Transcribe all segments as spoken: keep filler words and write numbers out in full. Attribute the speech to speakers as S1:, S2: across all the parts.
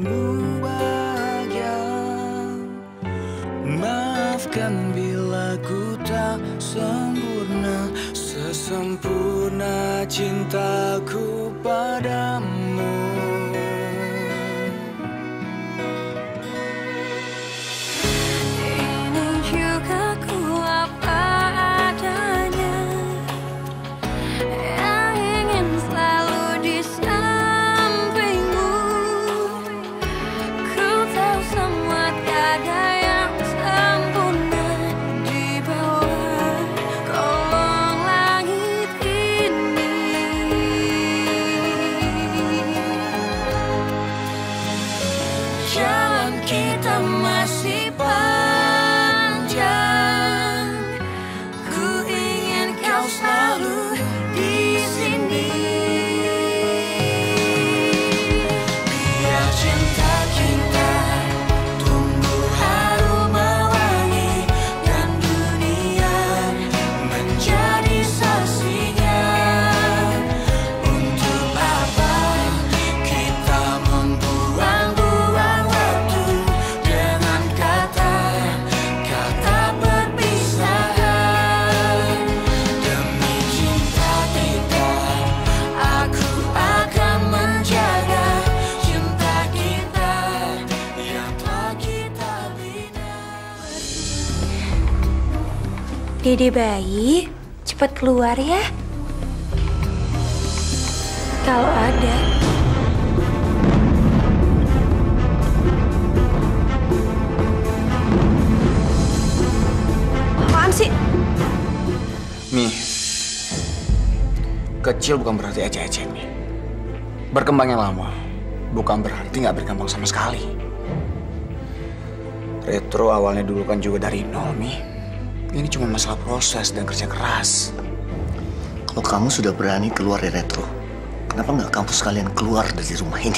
S1: membuatmu bahagia. Maafkan bila ku tak sempurna, sesempurna cintaku padamu.
S2: Ini juga ku apa adanya, yang ingin selalu di sampingmu. Ku tahu semua tiada yang sempurna di bawah kolong langit ini. Jalan kita masih panjang, ku ingin kau selalu di sini. Biar cinta kita tumbuh harum mewangi, dan dunia menjadi saksinya. Untuk apa kita membuang-buang waktu dengan kata-kata perpisahan. Demi cinta kita, aku akan menjaga cinta kita yang telah kita bina.
S3: Dede bayi, cepat keluar ya. Kalau ada. Apaan sih?
S4: Mi, kecil bukan berarti ecek-ecek, Mi. Berkembangnya lama bukan berarti nggak berkembang sama sekali. Retro awalnya dulu kan juga dari nol, Mi. Ini cuma masalah proses dan kerja keras.
S5: Kalau kamu sudah berani keluar dari Retro, kenapa nggak kamu sekalian keluar dari rumah ini?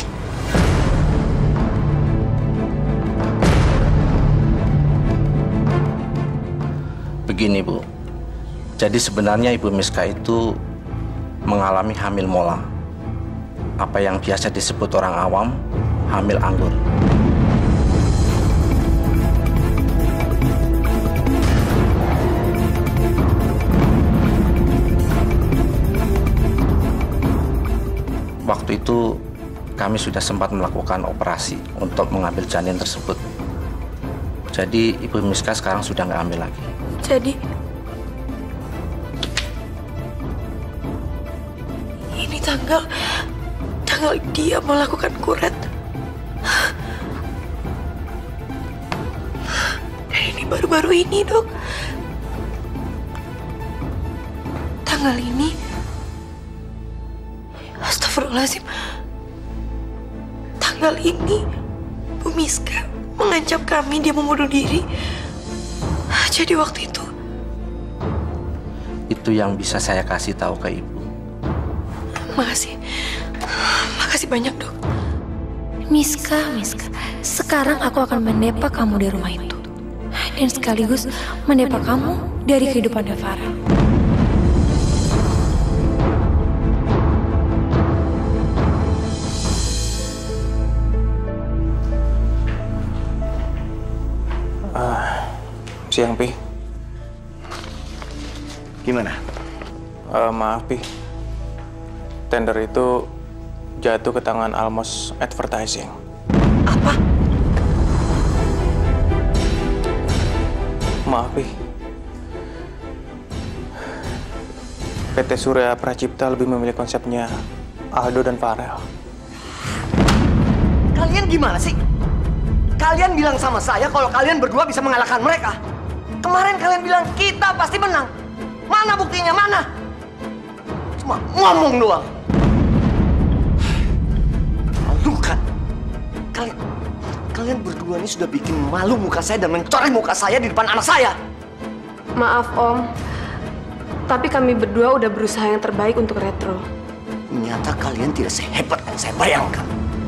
S6: Begini, Bu. Jadi sebenarnya Ibu Miska itu mengalami hamil mola. Apa yang biasa disebut orang awam, hamil anggur. Waktu itu kami sudah sempat melakukan operasi untuk mengambil janin tersebut. Jadi Ibu Miska sekarang sudah nggak hamil lagi.
S3: Jadi ini tanggal tanggal dia melakukan kuret. Dan ini baru-baru ini, Dok. Tanggal ini. Astagfirullahaladzim. Tanggal ini Bu Miska mengancam kami dia mau bunuh diri. Jadi waktu itu
S6: Itu yang bisa saya kasih tahu ke Ibu.
S3: Makasih. Makasih banyak, Dok. Miska, Miska, sekarang aku akan mendepak kamu dari rumah itu. Dan sekaligus mendepak kamu dari kehidupan Farah.
S7: Siang, Pi.
S5: Gimana?
S7: Uh, maaf, Pi. Tender itu jatuh ke tangan Almos Advertising.
S5: Apa?
S7: Maaf, Pi. P T Surya Pracipta lebih memilih konsepnya Aldo dan Farel.
S5: Kalian gimana sih? Kalian bilang sama saya kalau kalian berdua bisa mengalahkan mereka. Kemarin kalian bilang kita pasti menang. Mana buktinya, mana? Cuma ngomong doang. Malu kan? Kalian, kalian berdua ini sudah bikin malu muka saya dan mencoreng muka saya di depan anak saya.
S8: Maaf, Om. Tapi kami berdua udah berusaha yang terbaik untuk Retro.
S5: Ternyata kalian tidak sehebat yang saya bayangkan.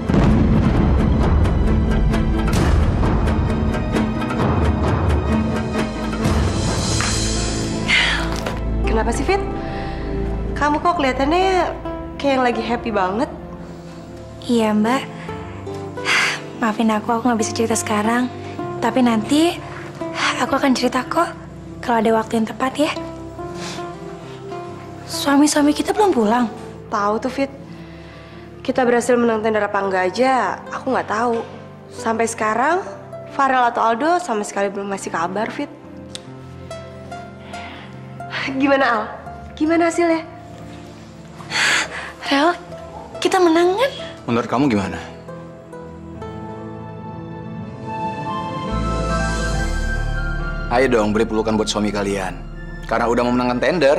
S8: Kenapa sih, Fit? Kamu kok kelihatannya kayak yang lagi happy banget?
S3: Iya, Mbak. maafin aku, aku nggak bisa cerita sekarang. Tapi nanti aku akan cerita kok kalau ada waktu yang tepat ya. Suami-suami kita belum pulang.
S8: Tahu tuh, Fit. Kita berhasil menang tender apa enggak aja, aku nggak tahu. Sampai sekarang, Farel atau Aldo sama sekali belum ngasih kabar, Fit. Gimana, Al? Gimana hasilnya?
S3: Rel, kita menang kan?
S4: Menurut kamu gimana? Ayo dong, beri pelukan buat suami kalian. Karena udah memenangkan tender.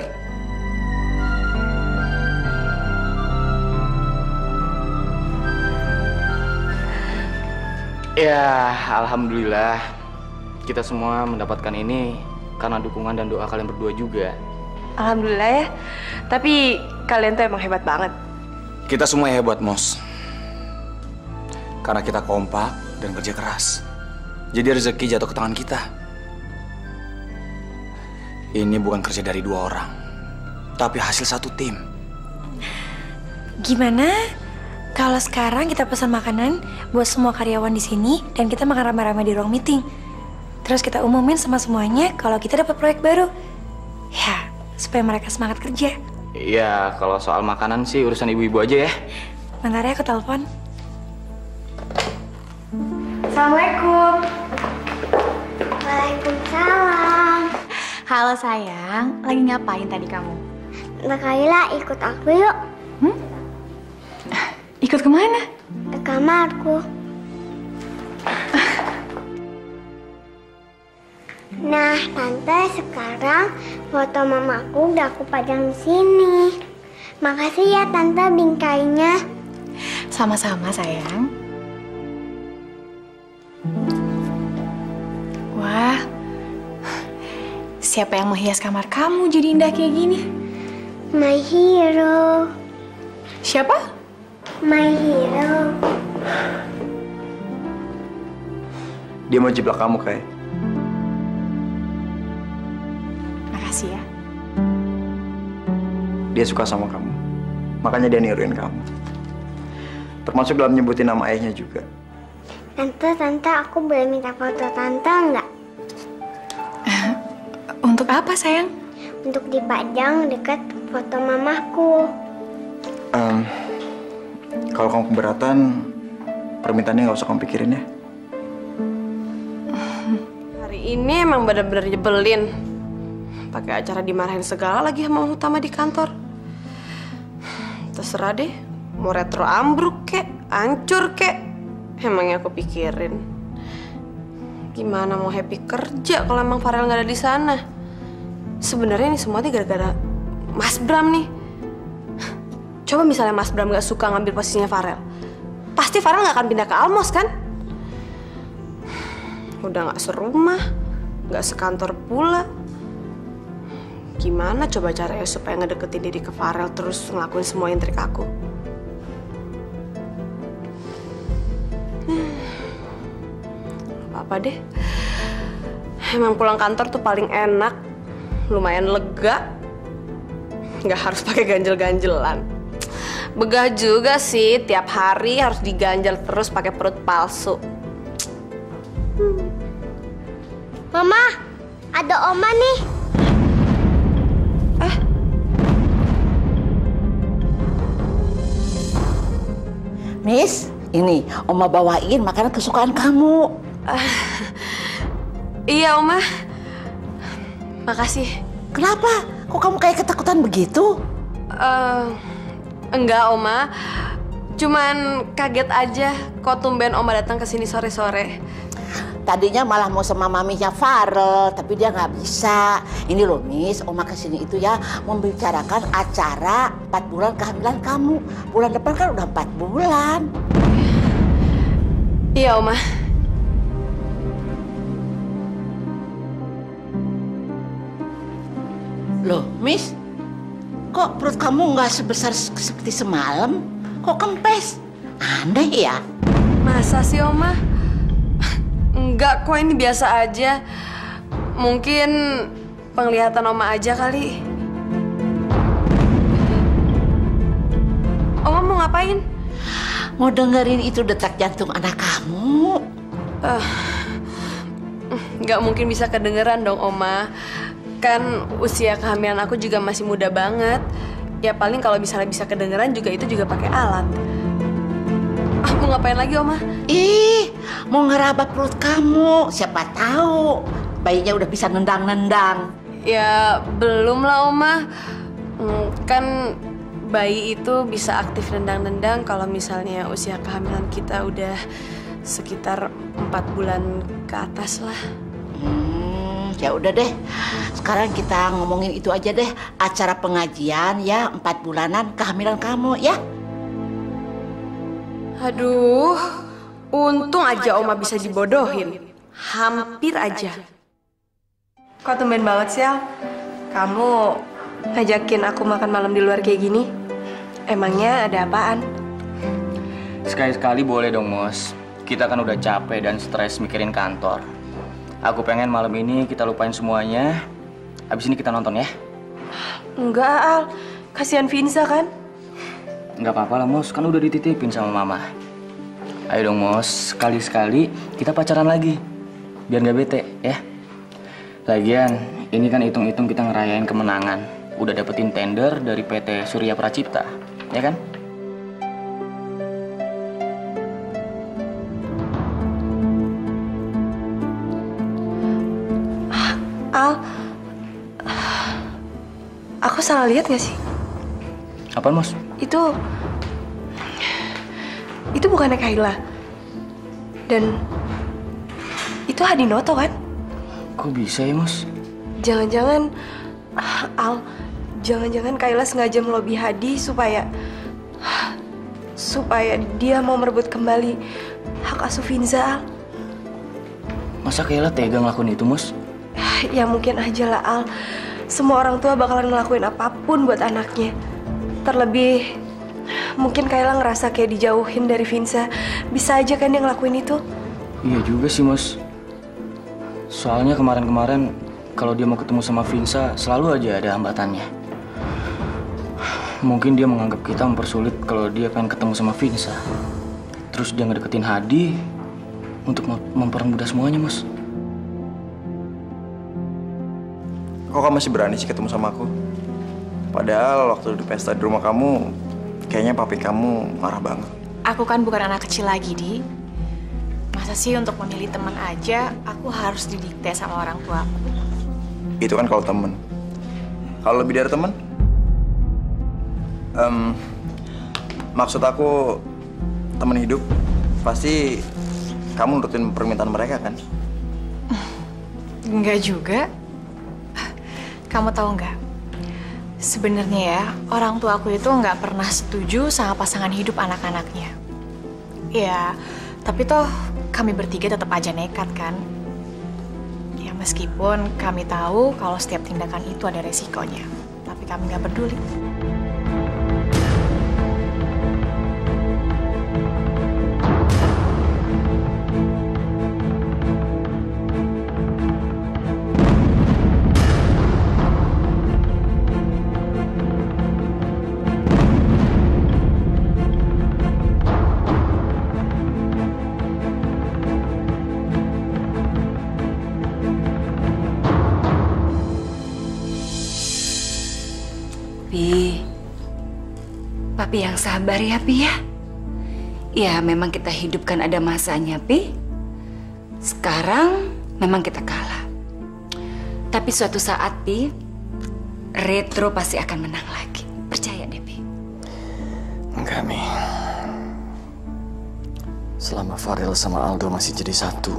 S9: Ya, alhamdulillah kita semua mendapatkan ini karena dukungan dan doa kalian berdua juga.
S8: Alhamdulillah ya. Tapi kalian tuh emang hebat banget.
S4: Kita semua hebat, Mos. Karena kita kompak dan kerja keras. Jadi rezeki jatuh ke tangan kita. Ini bukan kerja dari dua orang, tapi hasil satu tim.
S3: Gimana kalau sekarang kita pesan makanan buat semua karyawan di sini dan kita makan rame-rame di ruang meeting. Terus kita umumin sama semuanya kalau kita dapat proyek baru. Ya, supaya mereka semangat kerja.
S9: Iya, kalau soal makanan sih urusan ibu-ibu aja ya.
S3: Bentar ya, aku telepon.
S8: Assalamualaikum.
S10: Waalaikumsalam.
S11: Halo sayang, lagi ngapain tadi kamu?
S10: Mbak Kayla ikut aku yuk.
S11: Hmm? Ikut kemana?
S10: Ke kamarku. Nah, Tante, sekarang foto mamaku udah aku pajang di sini. Makasih ya, Tante, bingkainya.
S11: Sama-sama, sayang. Wah, siapa yang menghias kamar kamu jadi indah kayak gini?
S10: My hero.
S11: Siapa?
S10: My hero.
S7: Dia mau jiplak kamu, Kay.
S11: Makasih ya.
S7: Dia suka sama kamu. Makanya dia niruin kamu. Termasuk dalam nyebutin nama ayahnya juga.
S10: Tante, Tante, aku boleh minta foto Tante nggak?
S11: Untuk apa, sayang?
S10: Untuk dipajang dekat foto mamaku.
S7: Um, kalau kamu keberatan, permintaannya nggak usah kamu pikirin ya.
S8: Hari ini emang bener-bener nyebelin. Pakai acara dimarahin segala lagi sama utama di kantor. Terserah deh, mau retro ambruk kek, hancur kek. Emangnya aku pikirin. Gimana mau happy kerja kalau emang Farel nggak ada di sana? Sebenarnya ini semua gara-gara Mas Bram nih. Coba misalnya Mas Bram nggak suka ngambil posisinya Farel, pasti Farel nggak akan pindah ke Almos kan? Udah nggak serumah, nggak sekantor pula. Gimana coba caranya supaya ngedeketin diri ke Farel terus ngelakuin semua intrik aku? Hmm. Apa-apa deh. Emang pulang kantor tuh paling enak, lumayan lega, nggak harus pakai ganjel-ganjelan. Begah juga sih, tiap hari harus diganjel terus pakai perut palsu.
S10: Mama, ada Oma nih.
S8: Eh?
S12: Miss, ini Oma bawain makanan kesukaan kamu.
S8: Uh, iya, Oma. Makasih.
S12: Kenapa? Kok kamu kayak ketakutan begitu?
S8: Uh, enggak, Oma. Cuman kaget aja kok tumben Oma datang ke sini sore-sore.
S12: Tadinya malah mau sama maminya Farel, tapi dia nggak bisa. Ini loh, Miss, Oma kesini itu ya membicarakan acara empat bulan kehamilan kamu. Bulan depan kan udah empat bulan.
S8: Iya, Oma.
S12: Loh, Miss, kok perut kamu nggak sebesar seperti semalam? Kok kempes? Aneh ya?
S8: Masa sih, Oma? Enggak kok, ini biasa aja. Mungkin penglihatan Oma aja kali. Oma mau ngapain?
S12: mau dengerin itu detak jantung anak kamu.
S8: Uh, nggak mungkin bisa kedengeran dong, Oma. Kan usia kehamilan aku juga masih muda banget. Ya paling kalau misalnya bisa kedengeran juga itu juga pakai alat. Ah, mau ngapain lagi, Oma?
S12: Ih, mau ngeraba perut kamu. Siapa tahu bayinya udah bisa nendang-nendang.
S8: Ya belum lah, Oma. Hmm, kan bayi itu bisa aktif nendang-nendang kalau misalnya usia kehamilan kita udah sekitar empat bulan ke atas lah.
S12: Hmm, ya udah deh. Sekarang kita ngomongin itu aja deh. Acara pengajian ya empat bulanan kehamilan kamu ya.
S8: Aduh, untung aja Oma bisa dibodohin. Hampir aja. Kok tumben banget sih, Al? Kamu ngajakin aku makan malam di luar kayak gini? Emangnya ada apaan?
S9: Sekali-sekali boleh dong, Mos. Kita kan udah capek dan stres mikirin kantor. Aku pengen malam ini kita lupain semuanya. Abis ini kita nonton ya.
S8: Enggak, Al. Kasihan Vinsa kan?
S9: Nggak apa-apa lah, Mos. Kan udah dititipin sama Mama. Ayo dong, Mos. Sekali-sekali kita pacaran lagi. Biar nggak bete, ya. Lagian, ini kan hitung-hitung kita ngerayain kemenangan. Udah dapetin tender dari P T Surya Pracipta, ya kan?
S8: Al, aku salah lihat nggak sih?
S9: Apaan, Mos?
S8: Itu, itu bukannya Kayla. Dan itu Hadinoto kan?
S9: Kok bisa ya, Mos?
S8: Jangan-jangan, Al, jangan-jangan Kayla sengaja melobi Hadi supaya, supaya dia mau merebut kembali hak asuh Vinsa, Al.
S9: Masa Kayla tega ngelakuin itu, Mos?
S8: Ya mungkin aja lah, Al. Semua orang tua bakalan ngelakuin apapun buat anaknya. Terlebih, mungkin Kayla ngerasa kayak dijauhin dari Vinsa. Bisa aja kan dia ngelakuin itu?
S9: Iya juga sih, Mos. Soalnya kemarin-kemarin kalau dia mau ketemu sama Vinsa, selalu aja ada hambatannya. Mungkin dia menganggap kita mempersulit kalau dia pengen ketemu sama Vinsa. Terus dia ngedeketin Hadi untuk mempermudah semuanya, Mos.
S7: Kok kamu masih berani sih ketemu sama aku? Padahal waktu di pesta di rumah kamu, kayaknya papi kamu marah banget.
S11: Aku kan bukan anak kecil lagi, Di. Masa sih untuk memilih teman aja, aku harus didikte sama orang tua aku?
S7: Itu kan kalau temen. Kalau lebih dari temen? Um, maksud aku, temen hidup, pasti kamu nurutin permintaan mereka kan?
S11: Enggak juga. Kamu tahu nggak? Sebenarnya ya, orang tua aku itu nggak pernah setuju sama pasangan hidup anak-anaknya. Ya, tapi toh kami bertiga tetap aja nekat kan? Ya meskipun kami tahu kalau setiap tindakan itu ada resikonya, tapi kami nggak peduli.
S3: Pi, Papi yang sabar ya, Pi ya. Ya memang kita hidup kan ada masanya, Pi. Sekarang memang kita kalah. Tapi suatu saat, Pi, Retro pasti akan menang lagi. Percaya deh, Pi.
S4: Enggak, Mi. Selama Farel sama Aldo masih jadi satu,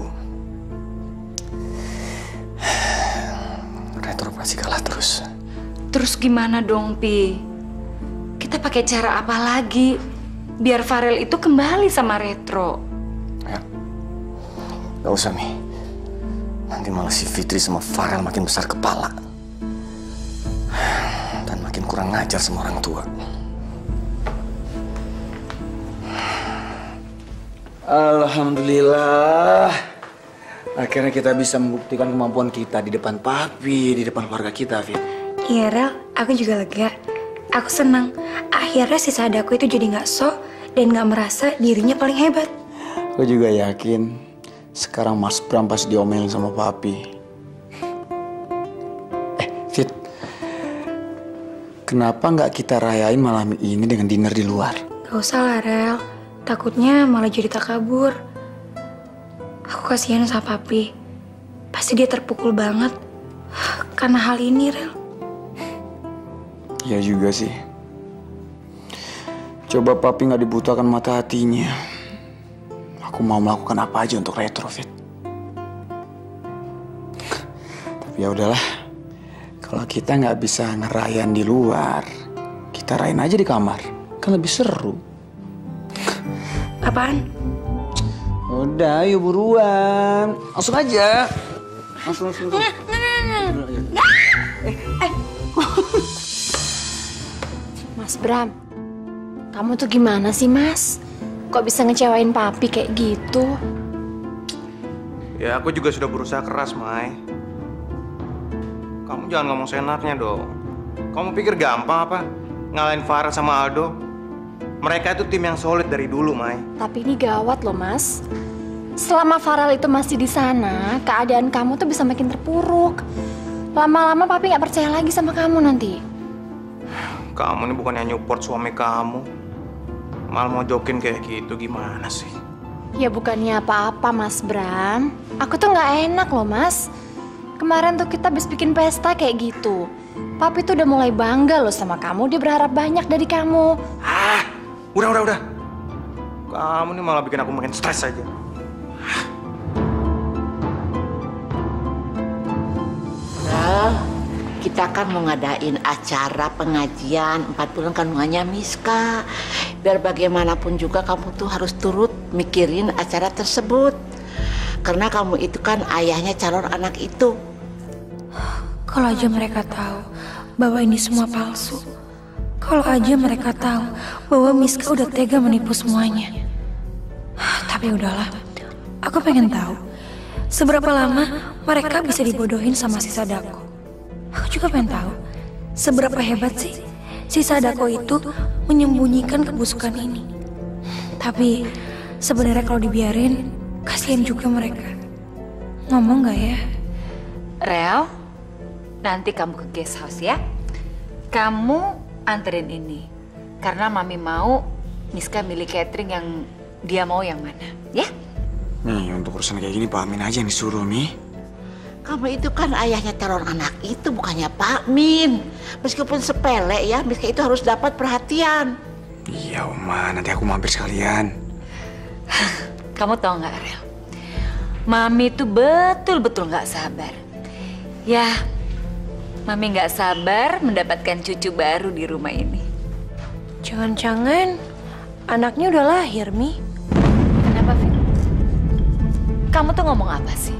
S4: Retro pasti kalah terus.
S3: Terus gimana dong, Pi? Kita pakai cara apa lagi biar Farel itu kembali sama Retro?
S4: Ya, gak usah, Mi. Nanti malah si Fitri sama Farel makin besar kepala dan makin kurang ngajar sama orang tua. Alhamdulillah, akhirnya kita bisa membuktikan kemampuan kita di depan Papi, di depan keluarga kita, Fit.
S3: Iya, Rel, aku juga lega. Aku senang. Akhirnya si Sadaku itu jadi nggak sok dan gak merasa dirinya paling hebat.
S4: Aku juga yakin sekarang Mas Bram pas diomelin sama papi. Eh, Fit, kenapa nggak kita rayain malam ini dengan dinner di luar?
S3: Gak usah lah, Rel. Takutnya malah jadi takabur. Aku kasihan sama papi. Pasti dia terpukul banget karena hal ini, Rel.
S4: Ya juga sih. Coba papi nggak dibutakan mata hatinya. Aku mau melakukan apa aja untuk retrofit. Tapi ya udahlah. Kalau kita nggak bisa ngerayain di luar, kita rayain aja di kamar. Kan lebih seru.
S3: Apaan?
S4: Udah, ayo buruan. Langsung aja. Langsung, langsung. langsung.
S11: Mas Bram, kamu tuh gimana sih, Mas? Kok bisa ngecewain papi kayak gitu?
S7: Ya aku juga sudah berusaha keras, Mai. Kamu jangan ngomong seenaknya dong. Kamu pikir gampang apa ngalahin Farah sama Aldo? Mereka itu tim yang solid dari dulu, Mai.
S11: Tapi ini gawat loh, Mas. Selama Farel itu masih di sana, keadaan kamu tuh bisa makin terpuruk. Lama-lama papi nggak percaya lagi sama kamu nanti.
S7: Kamu ini bukannya nyupport suami kamu, malah mau jokin kayak gitu, gimana sih?
S11: Ya bukannya apa-apa, Mas Bram. Aku tuh nggak enak loh, Mas. Kemarin tuh kita habis bikin pesta kayak gitu. Papi tuh udah mulai bangga loh sama kamu. Dia berharap banyak dari kamu.
S7: Ah, udah, udah, udah. Kamu ini malah bikin aku makin stres aja.
S12: Nah, kita kan mau ngadain acara pengajian empat bulan kandungannya Miska. Biar bagaimanapun juga kamu tuh harus turut mikirin acara tersebut. Karena kamu itu kan ayahnya calon anak itu.
S3: Kalau aja mereka tahu bahwa ini semua palsu. Kalau aja mereka tahu bahwa Miska udah tega menipu semuanya. Tapi udahlah, aku pengen tahu seberapa lama mereka bisa dibodohin sama si Sadako. Aku juga pengen tahu seberapa hebat sih si Sadako itu menyembunyikan kebusukan ini. Tapi sebenarnya kalau dibiarin, kasihan juga mereka. Ngomong gak ya?
S13: Rel, nanti kamu ke guest house ya. Kamu anterin ini. Karena Mami mau Miska milih catering yang dia mau yang mana, ya?
S4: Nih, untuk urusan kayak gini Pak Min aja yang disuruh, Mi.
S12: Kamu itu kan ayahnya calon anak itu, bukannya Pak Min. Meskipun sepele ya, Miska itu harus dapat perhatian.
S4: Iya, Oma. Nanti aku mampir sekalian.
S13: Kamu tau gak, Rel? Mami tuh betul-betul gak sabar. Ya, Mami gak sabar mendapatkan cucu baru di rumah ini.
S3: Jangan-jangan anaknya udah lahir, Mi.
S13: Kenapa, Fit? Kamu tuh ngomong apa sih?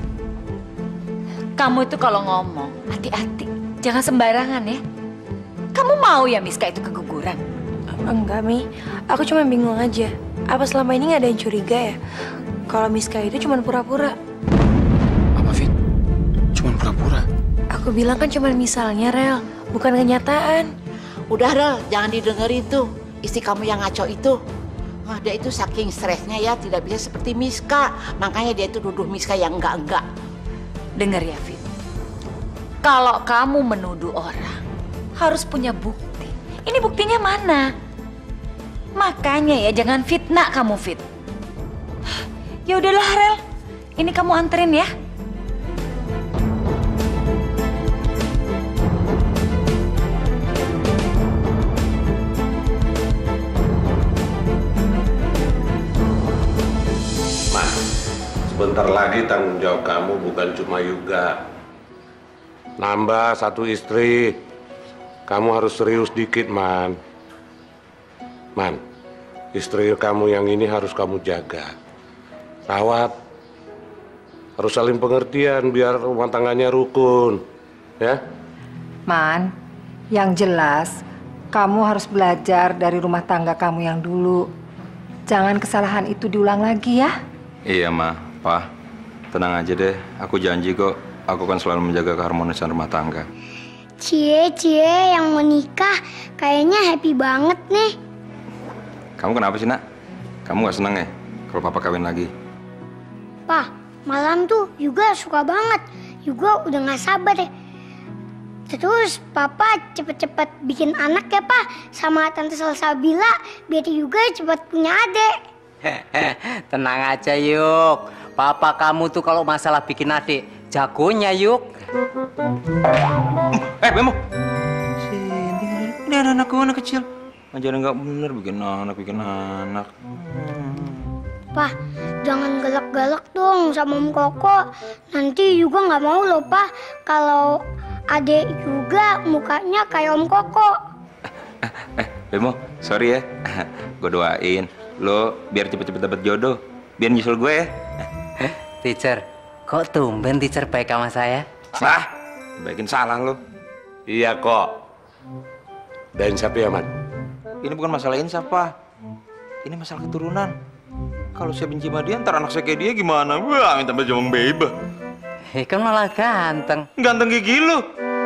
S13: Kamu itu kalau ngomong, hati-hati. Jangan sembarangan ya. Kamu mau ya Miska itu keguguran?
S3: Enggak, Mi. Aku cuma bingung aja. Apa selama ini nggak ada yang curiga ya? Kalau Miska itu cuma pura-pura.
S4: Apa, Fit? Cuma pura-pura?
S3: Aku bilang kan cuma misalnya, Rel. Bukan kenyataan.
S12: Udah, Rel. Jangan didengerin tuh. Istri kamu yang ngaco itu. Wah, dia itu saking stresnya ya, tidak bisa seperti Miska. Makanya dia itu nuduh Miska yang enggak-enggak.
S13: Dengar ya, Fit. Kalau kamu menuduh orang, harus punya bukti. Ini buktinya mana? Makanya ya, jangan fitnah kamu, Fit. Ya udahlah, Rel. Ini kamu anterin ya.
S14: Bentar lagi tanggung jawab kamu bukan cuma Yuga. Nambah satu istri. Kamu harus serius dikit, Man. Man, istri kamu yang ini harus kamu jaga. Rawat. Harus saling pengertian biar rumah tangganya rukun. Ya?
S15: Man, yang jelas kamu harus belajar dari rumah tangga kamu yang dulu. Jangan kesalahan itu diulang lagi ya.
S16: Iya, Ma. Pak, tenang aja deh. Aku janji kok, aku kan selalu menjaga keharmonisan rumah tangga.
S10: Cie, Cie yang mau nikah kayaknya happy banget nih.
S16: Kamu kenapa sih, Nak? Kamu gak seneng ya kalau papa kawin lagi?
S10: Pak, malam tuh Yuga suka banget. Yuga udah gak sabar ya. Terus papa cepet-cepet bikin anak ya Pak sama Tante Salsabila biar Yuga cepet punya adik.
S17: Tenang aja Yuk. Papa kamu tuh kalau masalah bikin adik jagonya Yuk.
S16: Eh Bemo. Ini anak gue anak kecil. Ajaran nggak bener bikin anak bikin anak.
S10: Pak, jangan galak-galak dong sama Om Koko. Nanti Yuga nggak mau loh Pak kalau adek Yuga mukanya kayak Om Koko.
S16: Eh, Bemo, sorry ya. Gue doain lo biar cepet-cepet dapet jodoh. Biar nyusul gue ya.
S17: Teacher, kok tumben teacher baik sama saya?
S16: Sah, baikin salah lo.
S14: Iya kok. Dan siapa ya, Man?
S16: Ini bukan masalah insaf, Pak. Ini masalah keturunan. Kalau saya benci sama dia, ntar anak saya kayak dia gimana? Wah, minta bajang beba.
S17: Hei, kan malah ganteng.
S16: Ganteng gigi lu.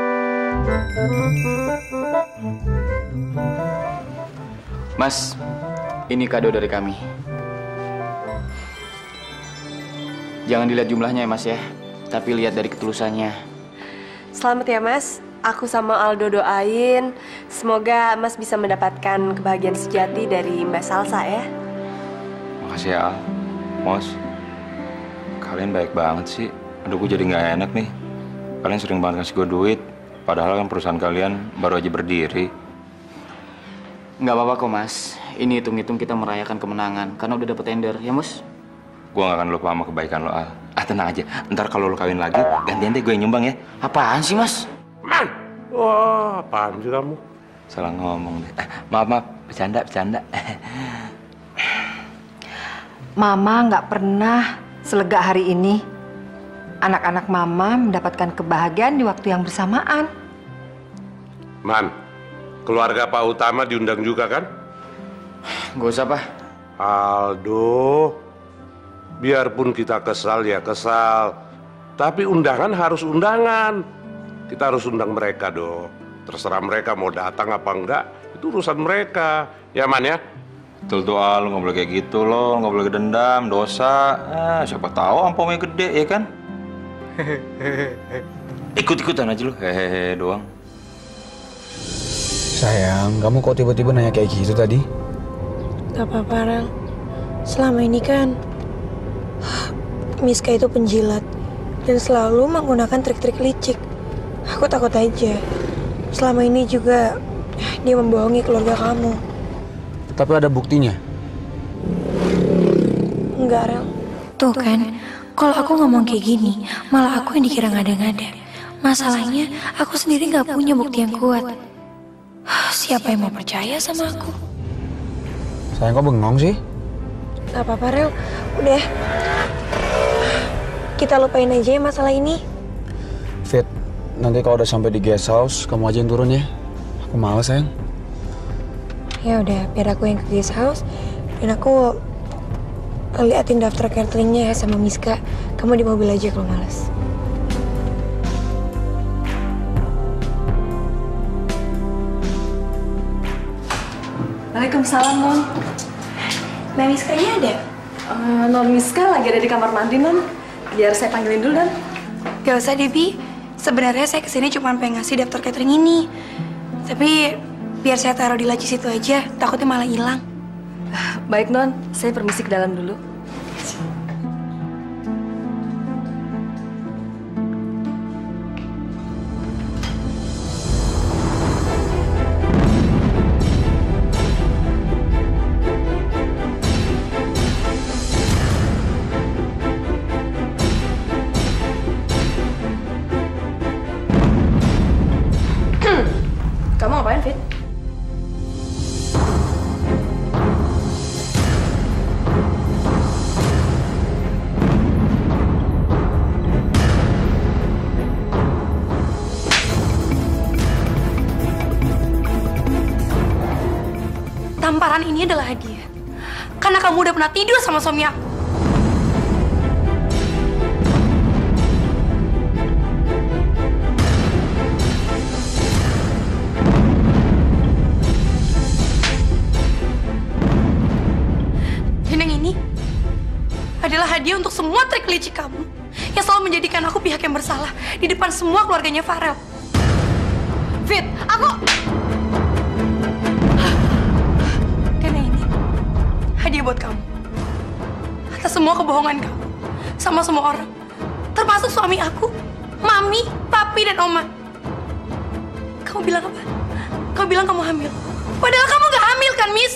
S9: Mas, ini kado dari kami. Jangan dilihat jumlahnya ya Mas ya, tapi lihat dari ketulusannya.
S8: Selamat ya Mas. Aku sama Aldo doain semoga Mas bisa mendapatkan kebahagiaan sejati dari Mbak Salsa ya.
S16: Makasih ya Al, Mos. Kalian baik banget sih. Aduh, gue jadi nggak enak nih. Kalian sering banget kasih gue duit, padahal kan perusahaan kalian baru aja berdiri.
S9: Nggak apa-apa kok Mas. Ini hitung-hitung kita merayakan kemenangan karena udah dapet tender, ya Mus?
S16: Gue gak akan lupa sama kebaikan lo Al. Ah tenang aja, ntar kalau lo kawin lagi gantian deh gue yang nyumbang ya.
S9: Apaan sih Mas?
S14: Man! Wah, apaan sih kamu?
S16: Salah ngomong deh. Eh, maaf, maaf. Bercanda, bercanda.
S15: Mama nggak pernah selega hari ini. Anak-anak Mama mendapatkan kebahagiaan di waktu yang bersamaan.
S14: Man, keluarga Pak Utama diundang juga kan?
S9: Gak usah, Pak.
S14: Aldo, biarpun kita kesal ya kesal. Tapi undangan harus undangan. Kita harus undang mereka dong. Terserah mereka mau datang apa enggak, itu urusan mereka. Ya Man ya?
S16: Betul tuh Al, nggak boleh kayak gitu loh, nggak boleh dendam, dosa. Ah, siapa tahu ampomnya gede ya kan? Ikut-ikutan aja lu, hehehe doang.
S4: Sayang, kamu kok tiba-tiba nanya kayak gitu tadi?
S18: Gak apa-apa, Rel. Selama ini kan Miska itu penjilat dan selalu menggunakan trik-trik licik. Aku takut aja. Selama ini juga dia membohongi keluarga kamu.
S4: Tapi ada buktinya?
S18: Enggak, Rel.
S3: Tuh kan, kalau aku ngomong kayak gini, malah aku yang dikira ngada-ngada. Masalahnya, aku sendiri gak punya bukti yang kuat. Siapa yang mau percaya sama aku?
S4: Sayang, kok bengong sih?
S18: Gak apa-apa, Rel. Udah. Kita lupain aja ya masalah ini.
S4: Fit, nanti kalau udah sampai di guest house, kamu aja yang turun ya. Aku males, sayang.
S18: Ya udah, biar aku yang ke guest house dan aku liatin daftar cateringnya ya sama Miska. Kamu di mobil aja kalau males.
S11: Waalaikumsalam, Non.
S18: Mbak Miskanya ada?
S11: Uh, non Miska lagi ada di kamar mandi, Non. Biar saya panggilin dulu, Non.
S18: Gak usah, Debbie. Sebenarnya saya kesini cuma pengen ngasih daftar catering ini. Tapi biar saya taruh di laci situ aja, takutnya malah hilang.
S11: Baik, Non. Saya permisi ke dalam dulu. Kamu ngapain, Fit?
S18: Tamparan ini adalah hadiah. Karena kamu udah pernah tidur sama suami aku.
S11: Ini
S3: adalah hadiah untuk semua trik licik kamu yang selalu menjadikan aku pihak yang bersalah di depan semua keluarganya Farel. Fit, aku... Dan ini hadiah buat kamu. Atas semua kebohongan kamu sama semua orang. Termasuk suami aku, mami, papi, dan oma. Kamu bilang apa? Kamu bilang kamu hamil. Padahal kamu gak hamil kan, Miss?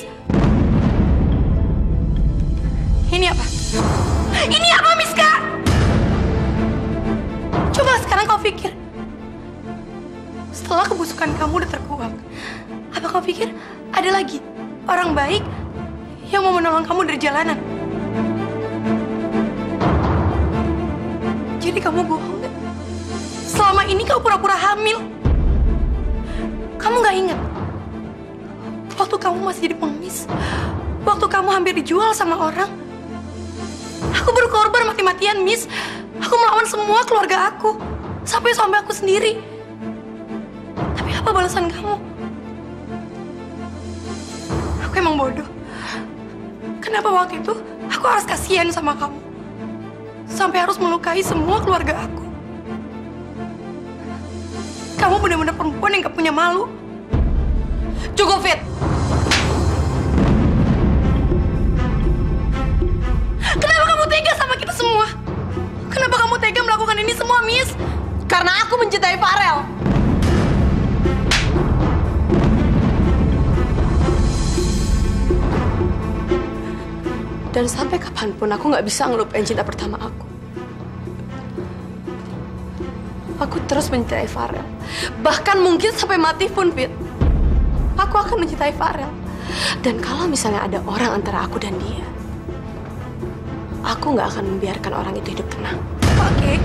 S3: Ini apa? Ini apa, Miska? Coba sekarang kau pikir. Setelah kebusukan kamu udah terkuak, apa kau pikir ada lagi orang baik yang mau menolong kamu dari jalanan? Jadi kamu bohong gak? Selama ini kau pura-pura hamil. Kamu gak ingat? Waktu kamu masih jadi pengemis, waktu kamu hampir dijual sama orang, aku berkorban mati-matian, Miss. Aku melawan semua keluarga aku, sampai suami aku sendiri. Tapi apa balasan kamu? Aku emang bodoh. Kenapa waktu itu aku harus kasihan sama kamu? Sampai harus melukai semua keluarga aku. Kamu benar-benar perempuan yang gak punya malu. Cukup, Fit. Kenapa kamu tega sama kita semua? Kenapa kamu tega melakukan ini semua, Miss? Karena aku mencintai Farel. Dan sampai kapanpun aku nggak bisa ngelupain cinta pertama aku. Aku terus mencintai Farel. Bahkan mungkin sampai mati pun, Fit. Aku akan mencintai Farel. Dan kalau misalnya ada orang antara aku dan dia, aku nggak akan membiarkan orang itu hidup tenang. Oke.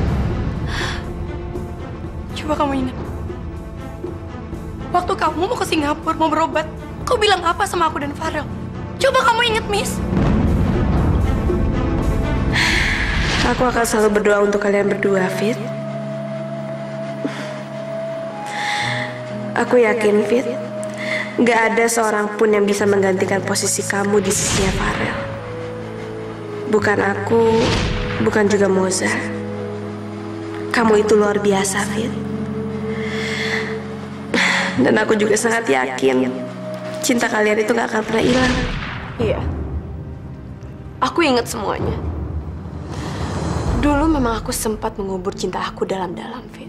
S3: Coba kamu ingat. Waktu kamu mau ke Singapura, mau berobat, kau bilang apa sama aku dan Farel? Coba kamu ingat, Miss.
S8: Aku akan selalu berdoa untuk kalian berdua, Fit. Aku yakin, Fit, gak ada seorang pun yang bisa menggantikan posisi kamu di sisinya Farel. Bukan aku, bukan juga Moza. Kamu itu luar biasa, Fit. Dan aku juga sangat yakin cinta kalian itu gak akan pernah hilang. Iya. Aku ingat semuanya. Dulu memang aku sempat mengubur cinta aku dalam-dalam, Fit.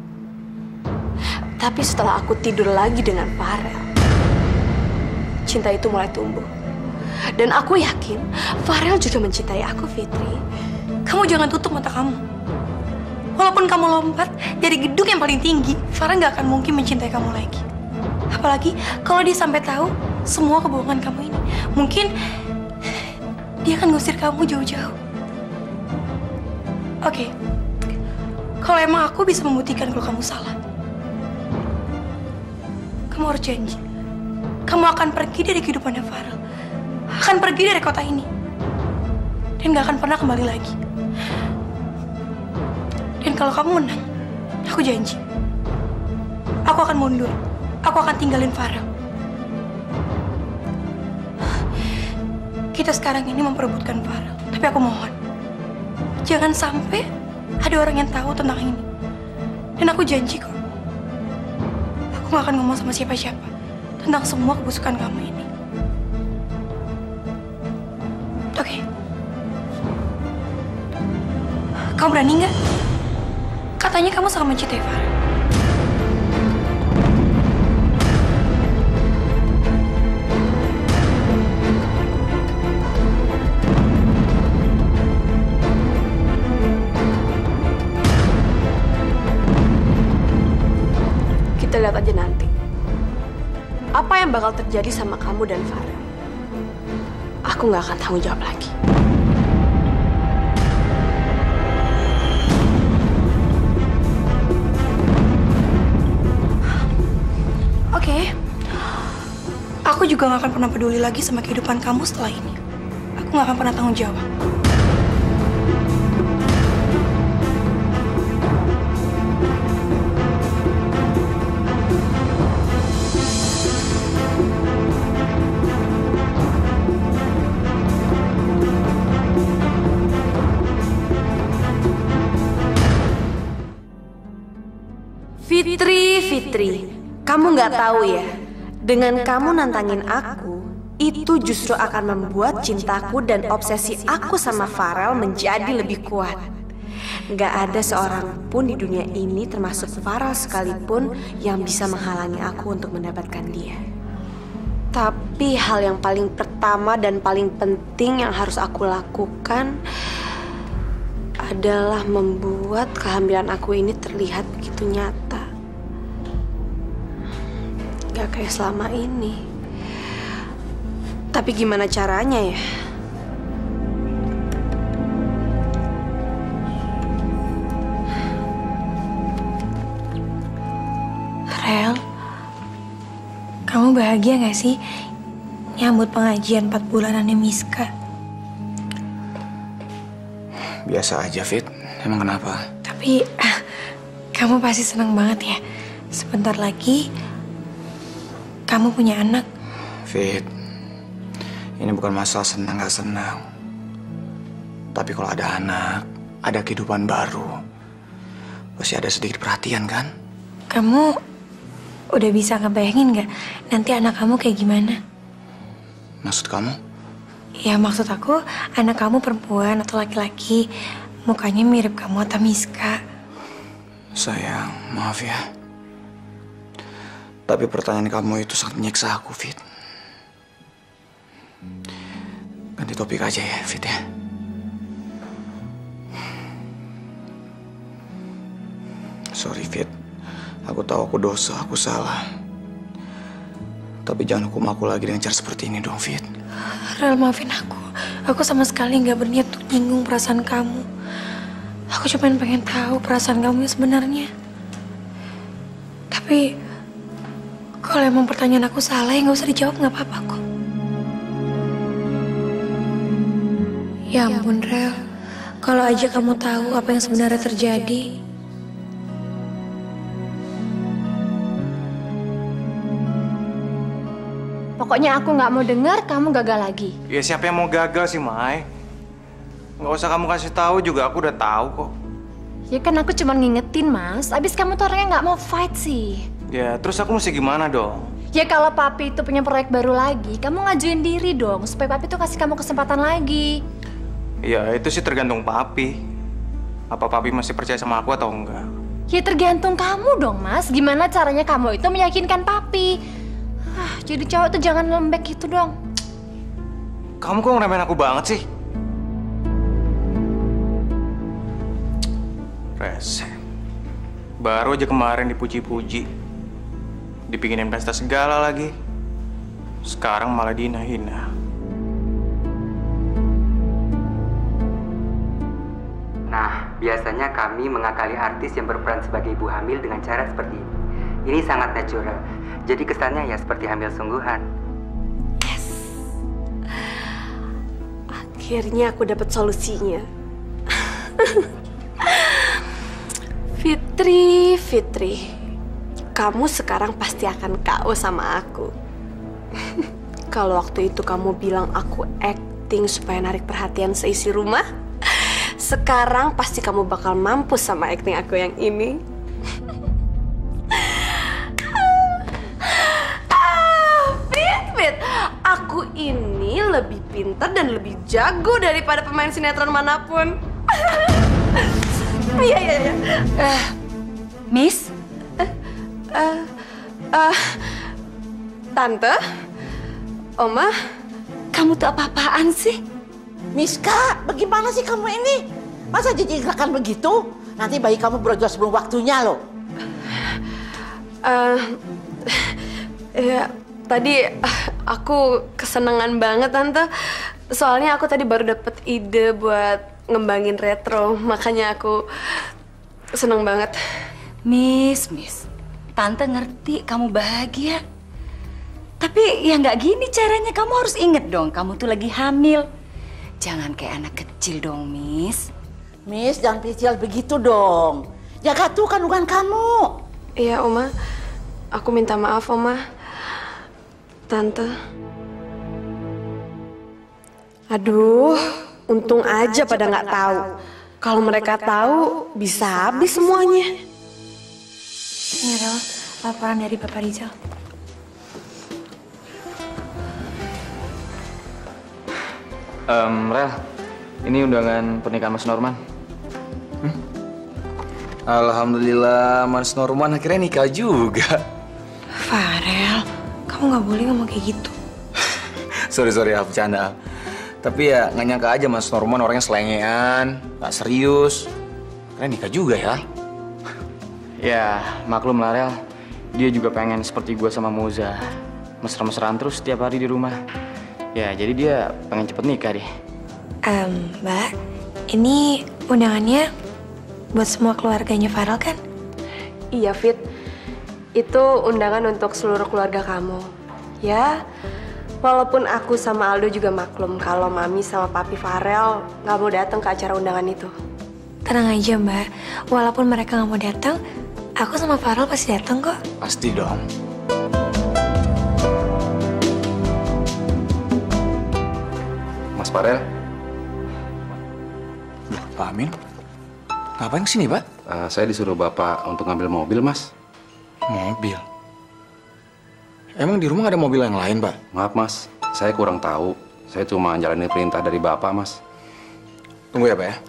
S8: Tapi setelah aku tidur lagi dengan Farel, cinta itu mulai tumbuh. Dan aku yakin Farel juga mencintai aku, Fitri.
S3: Kamu jangan tutup mata kamu. Walaupun kamu lompat dari gedung yang paling tinggi, Farel nggak akan mungkin mencintai kamu lagi. Apalagi kalau dia sampai tahu semua kebohongan kamu ini. Mungkin dia akan ngusir kamu jauh-jauh. Oke, okay. Kalau emang aku bisa membuktikan kalau kamu salah, kamu harus janji. Kamu akan pergi dari kehidupannya Farel. Akan pergi dari kota ini. Dan gak akan pernah kembali lagi. Dan kalau kamu menang, aku janji. Aku akan mundur. Aku akan tinggalin Farel. Kita sekarang ini memperebutkan Farel. Tapi aku mohon, jangan sampai ada orang yang tahu tentang ini. Dan aku janji kok, aku gak akan ngomong sama siapa-siapa tentang semua kebusukan kamu ini. Oke. Okay. Kamu berani nggak? Katanya kamu sangat mencintai Farel.
S8: Kita lihat aja nanti apa yang bakal terjadi sama kamu dan Farel. Aku nggak akan tanggung jawab lagi.
S3: Oke, okay. Aku juga nggak akan pernah peduli lagi sama kehidupan kamu setelah ini. Aku nggak akan pernah tanggung jawab.
S8: Fitri, Fitri, kamu nggak tahu ya, dengan kamu nantangin aku, itu justru akan membuat cintaku dan obsesi aku sama Farel menjadi lebih kuat. Nggak ada seorang pun di dunia ini, termasuk Farel sekalipun, yang bisa menghalangi aku untuk mendapatkan dia. Tapi hal yang paling pertama dan paling penting yang harus aku lakukan adalah membuat kehamilan aku ini terlihat begitu nyata. Gak kayak selama ini. Tapi gimana caranya ya?
S18: Rel, kamu bahagia gak sih nyambut pengajian empat bulanannya Miska?
S4: Biasa aja, Fit. Emang kenapa?
S18: Tapi ah, kamu pasti senang banget ya. Sebentar lagi kamu punya anak.
S4: Fit, ini bukan masalah senang gak senang. Tapi kalau ada anak, ada kehidupan baru, pasti ada sedikit perhatian kan?
S18: Kamu udah bisa ngebayangin gak nanti anak kamu kayak gimana?
S4: Maksud kamu?
S18: Ya maksud aku, anak kamu perempuan atau laki-laki, mukanya mirip kamu atau Miska.
S4: Sayang, maaf ya. Tapi pertanyaan kamu itu sangat menyiksa aku, Fit. Ganti topik aja ya, Fit ya. Sorry, Fit. Aku tahu aku dosa, aku salah. Tapi jangan hukum aku lagi dengan cara seperti ini dong, Fit.
S18: Rel, maafin aku. Aku sama sekali nggak berniat untuk nyinggung perasaan kamu. Aku cuma pengen tahu perasaan kamu yang sebenarnya. Tapi kalau emang pertanyaan aku salah, ya nggak usah dijawab, nggak apa-apa kok. Ya ampun, Rel. Kalau aja kamu tahu apa yang sebenarnya terjadi.
S11: Pokoknya aku nggak mau dengar kamu gagal lagi.
S7: Ya siapa yang mau gagal sih, Mai? Nggak usah kamu kasih tahu juga, aku udah tahu kok.
S11: Ya kan aku cuma ngingetin, Mas. Abis kamu tuh orangnya nggak mau fight sih.
S7: Ya terus aku mesti gimana dong?
S11: Ya kalau papi itu punya proyek baru lagi, kamu ngajuin diri dong supaya papi tuh kasih kamu kesempatan lagi.
S7: Ya itu sih tergantung papi. Apa papi masih percaya sama aku atau enggak?
S11: Ya tergantung kamu dong, Mas. Gimana caranya kamu itu meyakinkan papi? Ah, jadi cowok tuh jangan lembek gitu dong.
S7: Kamu kok ngeremehin aku banget sih? Rese. Baru aja kemarin dipuji-puji. Dipinginin pesta segala lagi. Sekarang malah dihina-hina.
S17: Nah, biasanya kami mengakali artis yang berperan sebagai ibu hamil dengan cara seperti ini. Ini sangat natural. Jadi kesannya ya seperti hamil sungguhan.
S8: Yes. Akhirnya aku dapat solusinya. Fitri, Fitri, kamu sekarang pasti akan K O sama aku. Kalau waktu itu kamu bilang aku acting supaya narik perhatian seisi rumah, sekarang pasti kamu bakal mampus sama acting aku yang ini. Aku ini lebih pintar dan lebih jago daripada pemain sinetron manapun. Iya, iya, iya.
S13: Uh, Miss?
S8: Uh, uh, uh, Tante? Oma?
S12: Kamu tuh apa-apaan sih? Miska, bagaimana sih kamu ini? Masa jijik-jijikan begitu? Nanti bayi kamu berjual sebelum waktunya loh.
S8: Uh, ya, tadi aku kesenangan banget, Tante. Soalnya aku tadi baru dapet ide buat ngembangin retro, makanya aku seneng banget.
S13: Miss, Miss, Tante ngerti kamu bahagia. Tapi ya nggak gini caranya, kamu harus inget dong, kamu tuh lagi hamil. Jangan kayak anak kecil dong, Miss.
S12: Miss, jangan kecil begitu dong. Jaga tuh kandungan kamu.
S8: Iya, Oma. Aku minta maaf, Oma. Tante. Aduh, untung aja pada nggak tahu. Kalau mereka tahu, bisa habis semuanya.
S3: Ini Rel, laporan dari Bapak Rizal.
S9: Um, Rel, ini undangan pernikahan Mas Norman.
S4: Hmm? Alhamdulillah, Mas Norman akhirnya nikah juga.
S3: Farel, kamu nggak boleh ngomong kayak gitu.
S4: sorry, sorry, Al, bercanda, Al. Tapi ya nggak nyangka aja Mas Norman orangnya selengean, nggak serius. Akhirnya nikah juga ya.
S9: Ya, maklum lah Rel. Dia juga pengen seperti gue sama Moza. Mesra-mesraan terus setiap hari di rumah. Ya, jadi dia pengen cepet nikah deh.
S3: Um, Mbak, ini undangannya buat semua keluarganya Farel kan?
S8: Iya, Fit. Itu undangan untuk seluruh keluarga kamu. Ya, walaupun aku sama Aldo juga maklum kalau Mami sama Papi Farel nggak mau datang ke acara undangan itu.
S3: Tenang aja Mbak, walaupun mereka nggak mau datang, aku sama Farel pasti datang kok.
S4: Pasti dong.
S16: Mas Farel.
S4: Loh, Pak Amin. Ngapain kesini, Pak?
S16: Uh, saya disuruh Bapak untuk ngambil mobil, Mas.
S4: Mobil? Emang di rumah ada mobil yang lain, Pak?
S16: Maaf, Mas. Saya kurang tahu. Saya cuma jalanin perintah dari Bapak, Mas.
S4: Tunggu ya, Pak ya.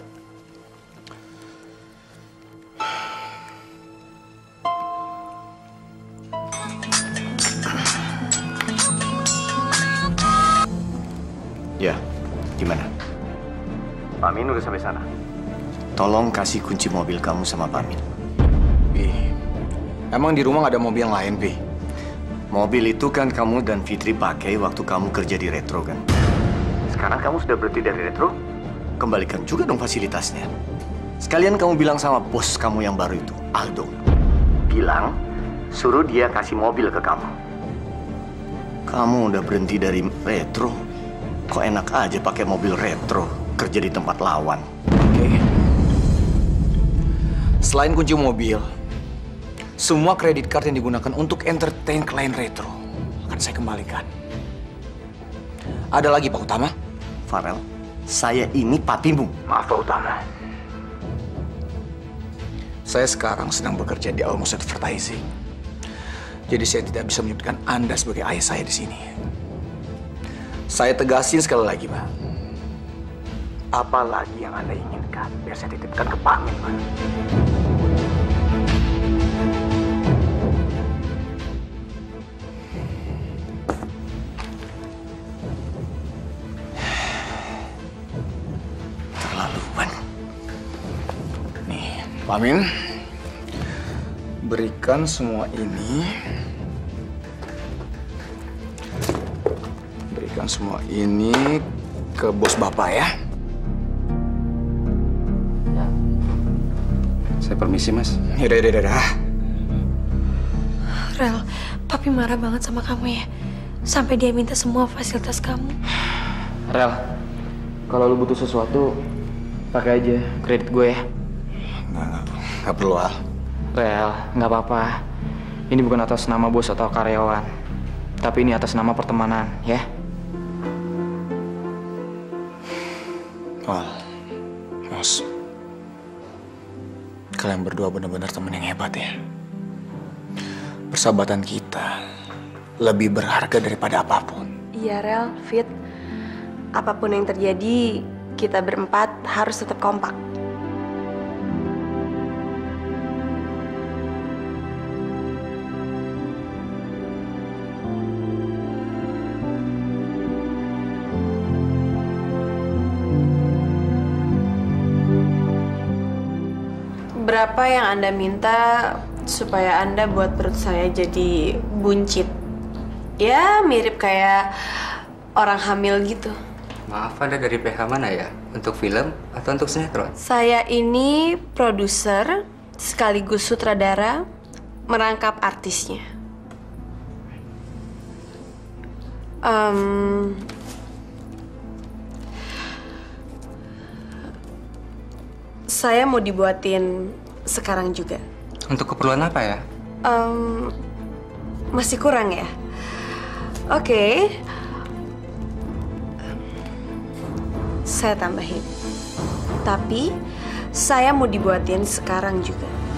S5: Ya, gimana? Pak Amin udah sampai sana. Tolong kasih kunci mobil kamu sama Pak Amin.
S4: Pi, emang di rumah nggak ada mobil yang lain, Pi?
S5: Mobil itu kan kamu dan Fitri pakai waktu kamu kerja di Retro kan? Sekarang kamu sudah berhenti dari Retro, kembalikan juga dong fasilitasnya. Sekalian kamu bilang sama bos kamu yang baru itu, Aldo. Bilang, suruh dia kasih mobil ke kamu. Kamu udah berhenti dari Retro, kok enak aja pakai mobil Retro, kerja di tempat lawan.
S4: Oke. Selain kunci mobil, semua kredit card yang digunakan untuk entertain klien Retro akan saya kembalikan. Ada lagi, Pak Utama?
S5: Farel, saya ini papimu. Maaf, Pak Utama.
S4: Saya sekarang sedang bekerja di Almos Advertising. Jadi saya tidak bisa menyebutkan Anda sebagai ayah saya di sini. Saya tegasin sekali lagi, Pak. Apa lagi yang Anda inginkan? Biar saya titipkan ke Pak Amin, Pak.
S5: Terlaluan.
S4: Nih, Pak Amin. Berikan semua ini. Berikan semua ini ke bos Bapak ya.
S16: Saya permisi, Mas.
S4: Yaudah, yaudah, yaudah.
S3: Rel, Papi marah banget sama kamu ya. Sampai dia minta semua fasilitas kamu.
S9: Rel, kalau lu butuh sesuatu, pakai aja kredit gue ya.
S4: Nggak, nggak, nggak perlu, Al.
S9: Rel, nggak apa-apa. Ini bukan atas nama bos atau karyawan. Tapi ini atas nama pertemanan, ya.
S4: Al, Mas. Kalian berdua benar-benar teman yang hebat ya. Persahabatan kita lebih berharga daripada apapun.
S8: Iya, Rel, Fit. Apapun yang terjadi, kita berempat harus tetap kompak. Berapa yang Anda minta supaya Anda buat perut saya jadi buncit? Ya, mirip kayak orang hamil gitu.
S17: Maaf, Anda dari P H mana ya? Untuk film atau untuk sinetron?
S8: Saya ini produser sekaligus sutradara, merangkap artisnya. Um, saya mau dibuatin sekarang juga.
S17: Untuk keperluan apa ya?
S8: Um, masih kurang ya? Oke. Okay. Saya tambahin. Tapi saya mau dibuatin sekarang juga.